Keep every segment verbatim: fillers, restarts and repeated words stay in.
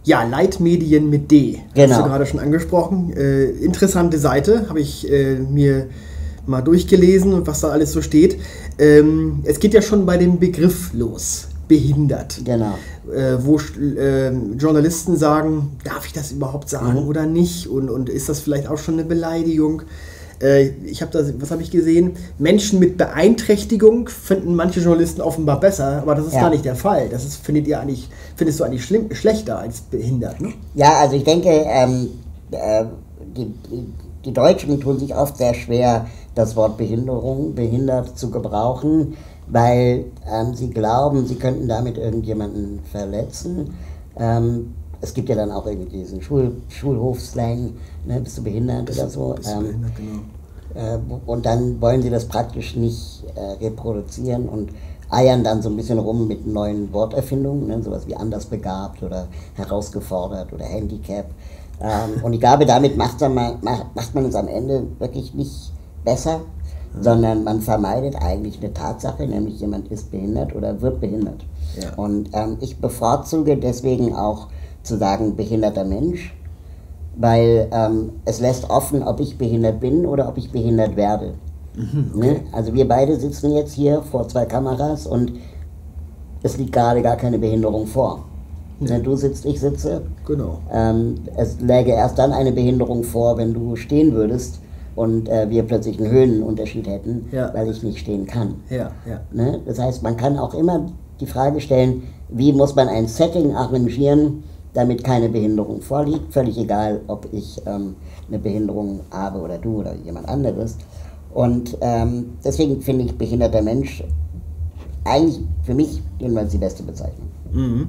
Ja, Leitmedien mit D. Genau. Hast du gerade schon angesprochen. Äh, interessante Seite, habe ich äh, mir mal durchgelesen und was da alles so steht. Ähm, es geht ja schon bei dem Begriff los. Behindert. Genau. Äh, wo äh, Journalisten sagen, darf ich das überhaupt sagen Mhm. oder nicht? Und, und ist das vielleicht auch schon eine Beleidigung? Äh, ich habe das, was habe ich gesehen? Menschen mit Beeinträchtigung finden manche Journalisten offenbar besser, aber das ist Ja. gar nicht der Fall. Das ist, findet ihr eigentlich, findest du eigentlich schlimm, schlechter als behindert, ne? Ja, also ich denke, ähm, äh, die, die, die Deutschen tun sich oft sehr schwer, das Wort Behinderung, behindert zu gebrauchen, weil ähm, sie glauben, sie könnten damit irgendjemanden verletzen. Ähm, es gibt ja dann auch irgendwie diesen Schul Schulhofslang, ne, bist du behindert oder so. Bist du Ähm, behindert, genau. äh, und dann wollen sie das praktisch nicht äh, reproduzieren und eiern dann so ein bisschen rum mit neuen Worterfindungen, ne, sowas wie andersbegabt oder herausgefordert oder Handicap. Ähm, und ich glaube, damit macht man, macht man es am Ende wirklich nicht besser, sondern man vermeidet eigentlich eine Tatsache, nämlich jemand ist behindert oder wird behindert. Ja. Und ähm, ich bevorzuge deswegen auch zu sagen behinderter Mensch, weil ähm, es lässt offen, ob ich behindert bin oder ob ich behindert werde. Mhm, okay. Ne? Also wir beide sitzen jetzt hier vor zwei Kameras und es liegt gerade gar keine Behinderung vor. Mhm. Ne? Du sitzt, ich sitze. Genau. Ähm, es läge erst dann eine Behinderung vor, wenn du stehen würdest und äh, wir plötzlich einen Höhenunterschied hätten, Ja. weil ich nicht stehen kann. Ja, ja. Ne? Das heißt, man kann auch immer die Frage stellen, wie muss man ein Setting arrangieren, damit keine Behinderung vorliegt, völlig egal, ob ich ähm, eine Behinderung habe oder du oder jemand anderes. Und ähm, deswegen finde ich behinderter Mensch eigentlich für mich jedenfalls die beste Bezeichnung. Mhm.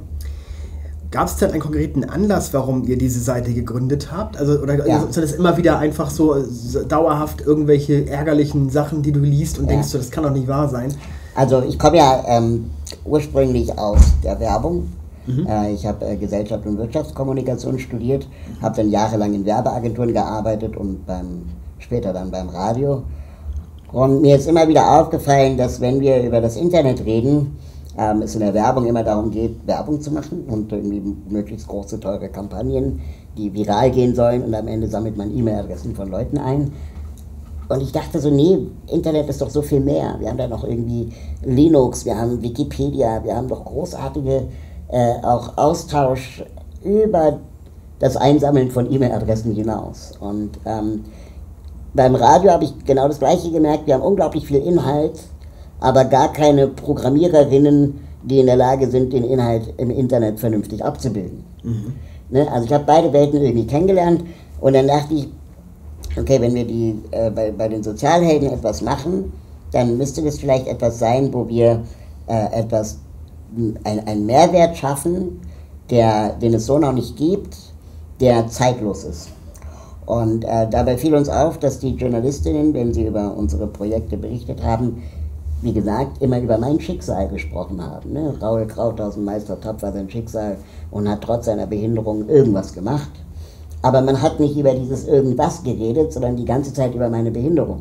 Gab es denn einen konkreten Anlass, warum ihr diese Seite gegründet habt? Also, oder Ja. sind das immer wieder einfach so, so dauerhaft irgendwelche ärgerlichen Sachen, die du liest und Ja. denkst, so, das kann doch nicht wahr sein? Also ich komme ja ähm, ursprünglich aus der Werbung. Mhm. Äh, ich habe äh, Gesellschaft und Wirtschaftskommunikation studiert, habe dann jahrelang in Werbeagenturen gearbeitet und beim, später dann beim Radio. Und mir ist immer wieder aufgefallen, dass wenn wir über das Internet reden, ähm, es in der Werbung immer darum geht, Werbung zu machen und irgendwie möglichst große, teure Kampagnen, die viral gehen sollen und am Ende sammelt man E-Mail-Adressen von Leuten ein. Und ich dachte so, nee, Internet ist doch so viel mehr. Wir haben da noch irgendwie Linux, wir haben Wikipedia, wir haben doch großartige äh, auch Austausch über das Einsammeln von E-Mail-Adressen hinaus. Und ähm, beim Radio habe ich genau das Gleiche gemerkt. Wir haben unglaublich viel Inhalt, aber gar keine Programmiererinnen, die in der Lage sind, den Inhalt im Internet vernünftig abzubilden. Mhm. Ne? Also ich habe beide Welten irgendwie kennengelernt und dann dachte ich, okay, wenn wir die, äh, bei, bei den Sozialhelden etwas machen, dann müsste das vielleicht etwas sein, wo wir äh, etwas, ein, einen Mehrwert schaffen, der, den es so noch nicht gibt, der zeitlos ist. Und äh, dabei fiel uns auf, dass die Journalistinnen, wenn sie über unsere Projekte berichtet haben, wie gesagt, immer über mein Schicksal gesprochen haben. Ne? Raul Krauthausen meistert tapfer sein Schicksal und hat trotz seiner Behinderung irgendwas gemacht. Aber man hat nicht über dieses Irgendwas geredet, sondern die ganze Zeit über meine Behinderung.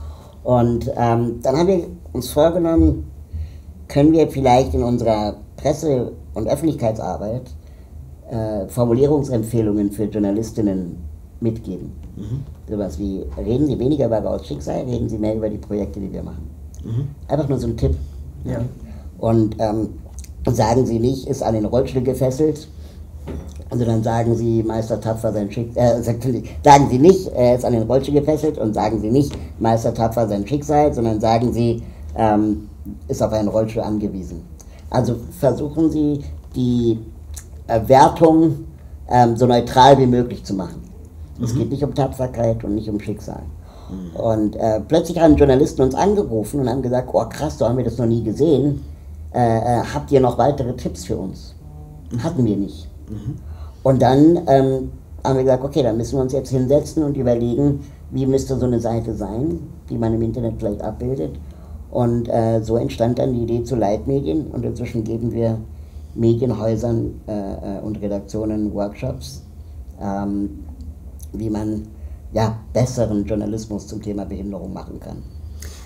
Und ähm, dann haben wir uns vorgenommen, können wir vielleicht in unserer Presse- und Öffentlichkeitsarbeit äh, Formulierungsempfehlungen für Journalistinnen mitgeben. Mhm. Sowas wie, reden Sie weniger über Rauls Schicksal, reden Sie mehr über die Projekte, die wir machen. Mhm. Einfach nur so ein Tipp. Ja. Und ähm, sagen Sie nicht, ist an den Rollstuhl gefesselt, sondern sagen Sie, Meister tapfer sein Schicksal, äh, sagen Sie nicht, er ist an den Rollstuhl gefesselt und sagen Sie nicht, Meister tapfer sein Schicksal, sondern sagen Sie, ähm, ist auf einen Rollstuhl angewiesen. Also versuchen Sie, die äh, Wertung ähm, so neutral wie möglich zu machen. Mhm. Es geht nicht um Tapferkeit und nicht um Schicksal. Mhm. Und äh, plötzlich haben Journalisten uns angerufen und haben gesagt, oh krass, so haben wir das noch nie gesehen. Äh, äh, habt ihr noch weitere Tipps für uns? Mhm. Hatten wir nicht. Mhm. Und dann ähm, haben wir gesagt, okay, dann müssen wir uns jetzt hinsetzen und überlegen, wie müsste so eine Seite sein, die man im Internet vielleicht abbildet. Und äh, so entstand dann die Idee zu Leitmedien und inzwischen geben wir Medienhäusern äh, und Redaktionen Workshops, ähm, wie man ja, besseren Journalismus zum Thema Behinderung machen kann.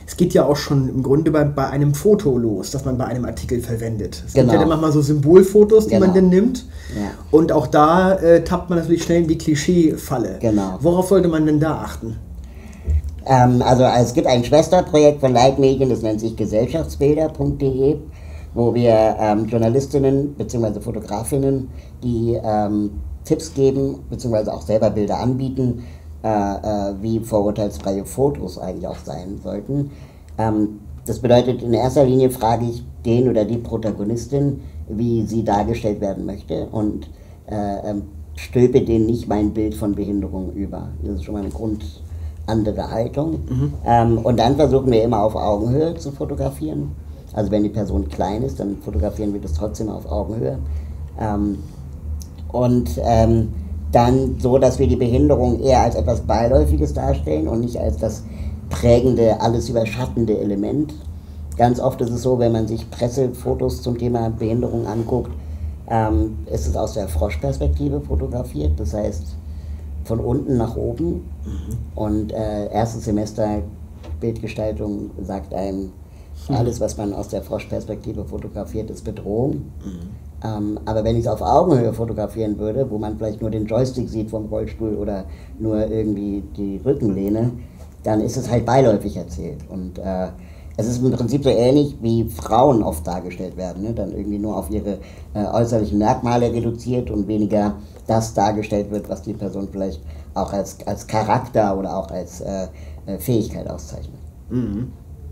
es geht ja auch schon im Grunde bei, bei einem Foto los, das man bei einem Artikel verwendet. Es genau. gibt ja immer mal so Symbolfotos, die genau. man dann nimmt. Ja. Und auch da äh, tappt man natürlich schnell in die Klischee-Falle. Genau. Worauf sollte man denn da achten? Ähm, also es gibt ein Schwesterprojekt von Leitmedien, das nennt sich gesellschaftsbilder punkt de, wo wir ähm, Journalistinnen bzw. Fotografinnen, die ähm, Tipps geben bzw. auch selber Bilder anbieten, äh, äh, wie vorurteilsfreie Fotos eigentlich auch sein sollten. Ähm, das bedeutet, in erster Linie frage ich den oder die Protagonistin, wie sie dargestellt werden möchte, und äh, ähm, stülpe denen nicht mein Bild von Behinderung über. Das ist schon mal eine Grund andere Haltung. Mhm. Ähm, und dann versuchen wir immer auf Augenhöhe zu fotografieren. Also wenn die Person klein ist, dann fotografieren wir das trotzdem auf Augenhöhe. Ähm, und ähm, dann so, dass wir die Behinderung eher als etwas Beiläufiges darstellen und nicht als das prägende, alles überschattende Element. Ganz oft ist es so, wenn man sich Pressefotos zum Thema Behinderung anguckt, ähm, ist es aus der Froschperspektive fotografiert. Das heißt, von unten nach oben. Mhm. Und äh, erstes Semester Bildgestaltung sagt einem, mhm. alles, was man aus der Froschperspektive fotografiert, ist Bedrohung. Mhm. Ähm, aber wenn ich es auf Augenhöhe fotografieren würde, wo man vielleicht nur den Joystick sieht vom Rollstuhl oder nur irgendwie die Rückenlehne, dann ist es halt beiläufig erzählt. Und äh, es ist im Prinzip so ähnlich, wie Frauen oft dargestellt werden, ne? Dann irgendwie nur auf ihre äh, äußerlichen Merkmale reduziert und weniger das dargestellt wird, was die Person vielleicht auch als, als Charakter oder auch als äh, Fähigkeit auszeichnet. Mhm.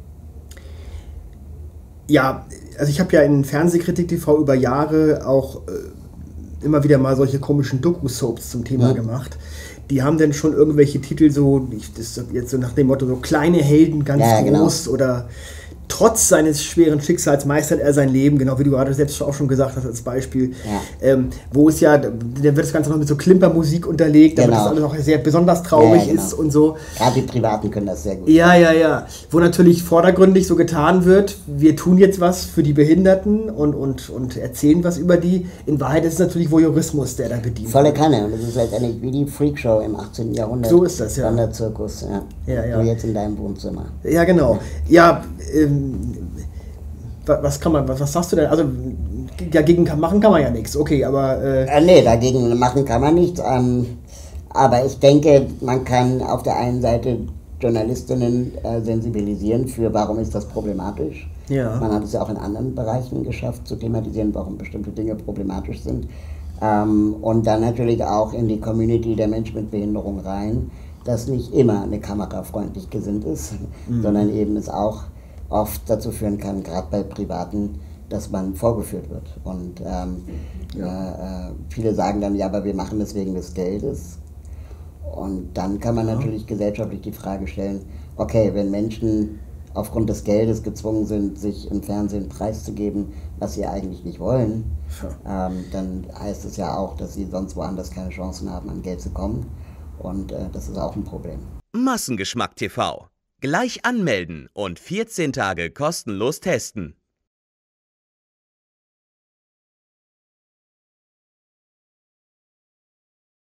Ja, also ich habe ja in Fernsehkritik T V über Jahre auch äh, immer wieder mal solche komischen Doku-Soaps zum Thema mhm. gemacht. Die haben dann schon irgendwelche Titel so, das ist jetzt so nach dem Motto, so kleine Helden ganz ja, groß genau. oder trotz seines schweren Schicksals meistert er sein Leben, genau wie du gerade selbst auch schon gesagt hast als Beispiel, ja. ähm, wo es ja, da wird das Ganze noch mit so Klimpermusik unterlegt, damit genau. das alles auch sehr besonders traurig ja, ja, genau. ist und so. Gerade die Privaten können das sehr gut. Ja, ja, ja. Wo natürlich vordergründig so getan wird, wir tun jetzt was für die Behinderten und, und, und erzählen was über die. In Wahrheit ist es natürlich Voyeurismus, der da bedient Volle wird. Kanne. Und das ist letztendlich wie die Freakshow im achtzehnten Jahrhundert. So ist das, ja. Sonderzirkus, ja. Ja, ja. Nur jetzt in deinem Wohnzimmer. Ja, genau. Ja, ähm, was kann man, was, was sagst du denn? Also dagegen kann, machen kann man ja nichts, okay, aber... Äh äh, nee, dagegen machen kann man nichts, ähm, aber ich denke, man kann auf der einen Seite Journalistinnen äh, sensibilisieren für, warum ist das problematisch. Ja. Man hat es ja auch in anderen Bereichen geschafft, zu thematisieren, warum bestimmte Dinge problematisch sind. Ähm, und dann natürlich auch in die Community der Menschen mit Behinderung rein, dass nicht immer eine Kamera freundlich gesinnt ist, mhm. sondern eben es auch oft dazu führen kann, gerade bei Privaten, dass man vorgeführt wird. Und ähm, ja. äh, viele sagen dann, ja, aber wir machen das wegen des Geldes. Und dann kann man ja. natürlich gesellschaftlich die Frage stellen, okay, wenn Menschen aufgrund des Geldes gezwungen sind, sich im Fernsehen preiszugeben, was sie eigentlich nicht wollen, ja. ähm, dann heißt es ja auch, dass sie sonst woanders keine Chancen haben, an Geld zu kommen. Und äh, das ist auch ein Problem. Massengeschmack T V. Gleich anmelden und vierzehn Tage kostenlos testen.